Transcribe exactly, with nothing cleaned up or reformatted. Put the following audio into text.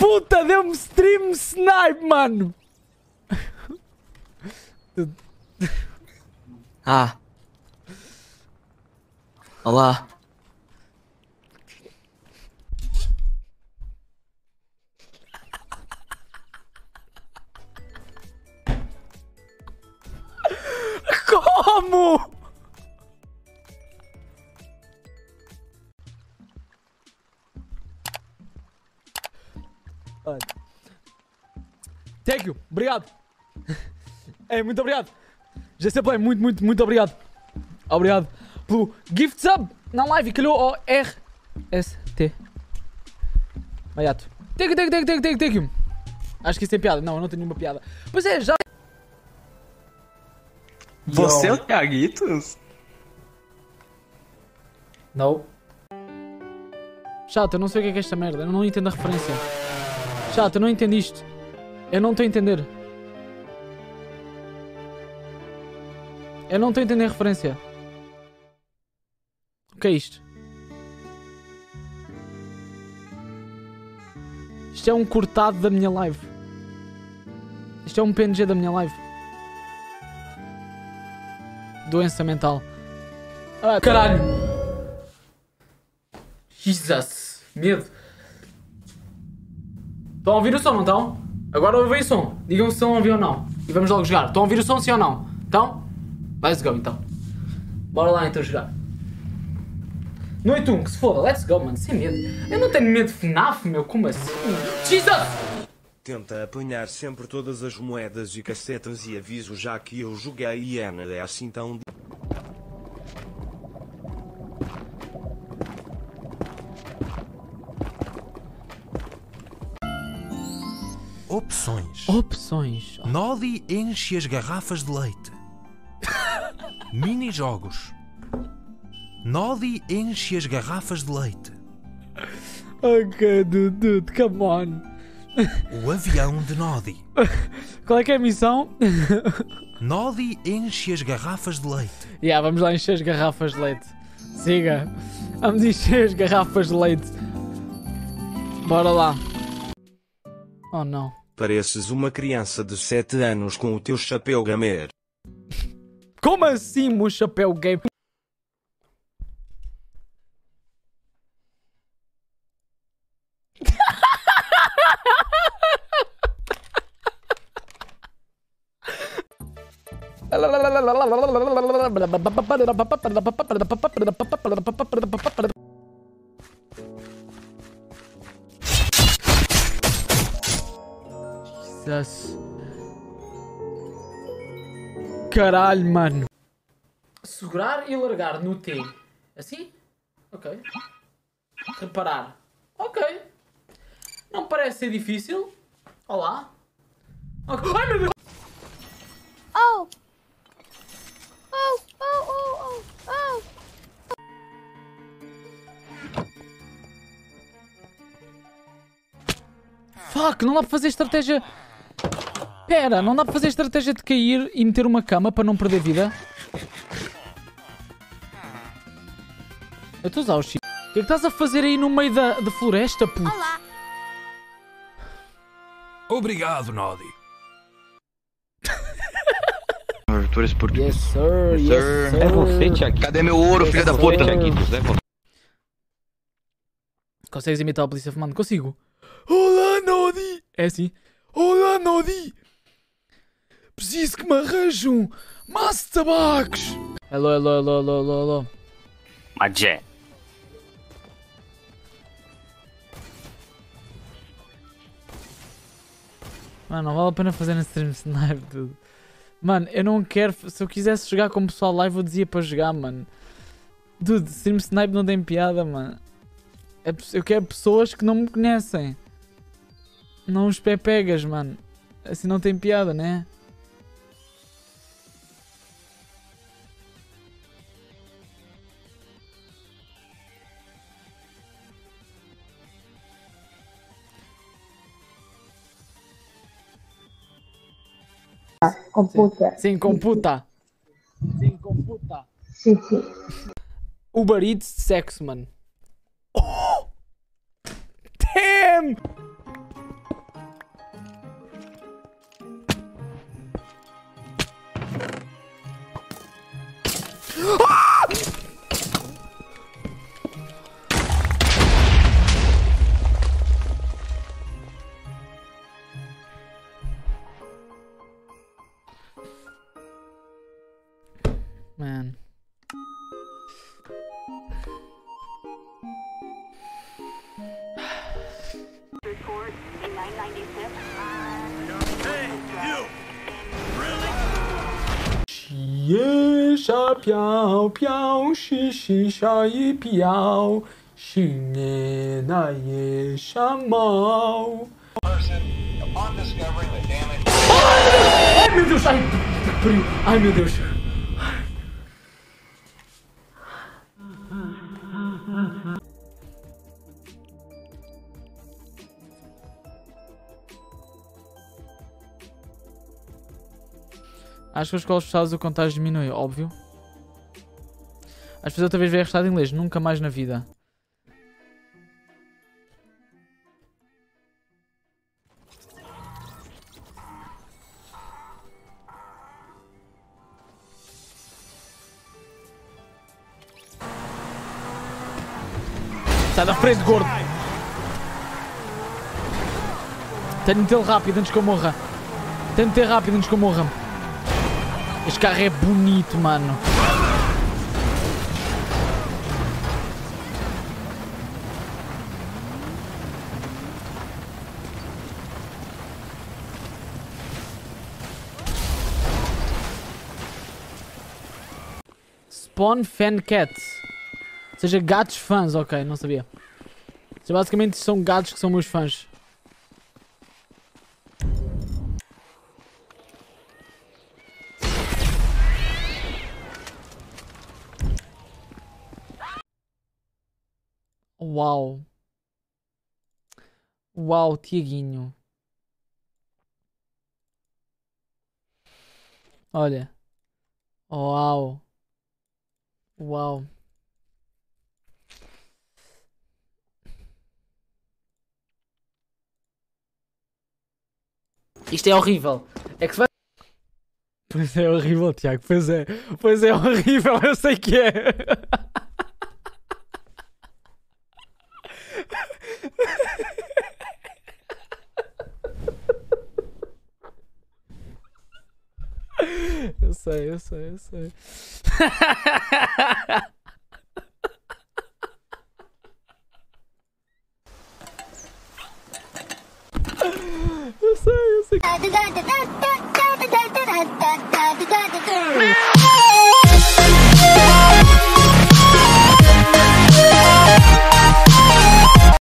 puta deu-me stream snipe, mano! Ah. Olá. Como? Thank you, obrigado. É, muito obrigado. G C Play, muito, muito, muito obrigado. Obrigado pelo gift sub na live. Calhou ao R S T. Maiato. Thank you, thank you, thank you, thank you, thank you. Acho que isso tem piada. Não, eu não tenho nenhuma piada. Pois é, já. Você é o Thiaguitos? Não. Chato, eu não sei o que é, que é esta merda. Eu não entendo a referência. Chato, eu não entendo isto. Eu não estou a entender. Eu não estou a entender a referência. O que é isto? Isto é um cortado da minha live. Isto é um P N G da minha live. Doença mental. Ah, caralho! Jesus! Medo! Estão a ouvir o som, não estão? Agora ouvem o som. Digam se estão a ouvir ou não. E vamos logo jogar. Estão a ouvir o som, sim ou não? Então? Let's go, então. Bora lá, então, jogar. Noite um, que se foda. Let's go, mano. Sem medo. Eu não tenho medo de F NAF, meu. Como assim? Jesus! Tenta apanhar sempre todas as moedas e cacetas e aviso já que eu joguei e é assim tão... Opções. Opções. Noddy enche as garrafas de leite. Mini-jogos. Noddy enche as garrafas de leite. Ok, dude, dude, come on. O avião de Noddy. Qual é que é a missão? Noddy enche as garrafas de leite. Yeah, vamos lá encher as garrafas de leite. Siga. Vamos encher as garrafas de leite. Bora lá. Oh não. Pareces uma criança de sete anos com o teu chapéu gamer. Como assim, meu chapéu game? Jesus. Caralho, mano. Segurar e largar no T. Assim? Ok. Reparar. Ok. Não parece ser difícil. Olá. Okay. Ai, meu Deus. Oh! Oh, oh, oh, oh, oh! Fuck, não dá para fazer estratégia. Pera, não dá para fazer estratégia de cair e meter uma cama para não perder vida? Eu estou a usar o chip. O que é que estás a fazer aí no meio da, da floresta, puto? Olá! Obrigado, Noddy. Tu eres por... Yes, sir, yes, Sir. sir. É você, Thiago. Cadê meu ouro, filho da puta? Thiaguitos, é você. Consegues imitar a polícia fumando? Consigo. Olá, Noddy! É assim. Olá, Noddy! Preciso que me arranjam um maço de tabacos! Hello, hello, hello, hello, hello, hello. Magé. Mano, não vale a pena fazer stream snipe, tudo. Mano, eu não quero... Se eu quisesse jogar com o pessoal live, eu dizia para jogar, mano. Dude, stream snipe não tem piada, mano. É, eu quero pessoas que não me conhecem. Não os pepegas, mano. Assim não tem piada, né? Computa. Sim, computa. Sim, computa. Sim, sim. Uber Eats de sexo, mano. Oh! Damn! Ah! Man. Xie sha piao piao xi xi sha yi piao xi ne na ye sha mao. Ai meu Deus! Ai, frio! Ai meu Deus! Acho que as escolas fechadas o contágio diminui, óbvio. Acho que fazer outra vez ver restado em inglês, nunca mais na vida. Sai da frente, gordo! Tenho de metê-lo rápido antes que eu morra. Tenho de meter rápido antes que eu morra. Este carro é bonito, mano. Spawn Fan Cat. Ou seja, gatos fãs, ok, não sabia. Ou seja, basicamente são gatos que são meus fãs. Uau. Uau, Tiaguinho. Olha. Uau. Uau. Isto é horrível. É que se vai... Pois é horrível, Tiago. Pois é. Pois é horrível, eu sei que é. Eu sei, eu sei, eu sei. Eu sei, eu sei.